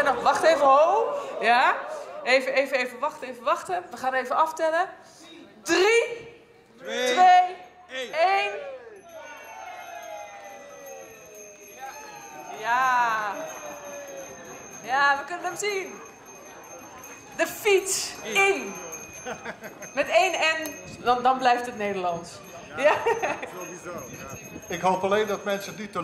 nog. Wacht even, ho. Ja. Even wachten. We gaan even aftellen. 3, 2, 1. Ja, we kunnen hem zien. De fiets in. Met 1 N, dan blijft het Nederlands. Ja. Ik hoop alleen dat mensen het niet te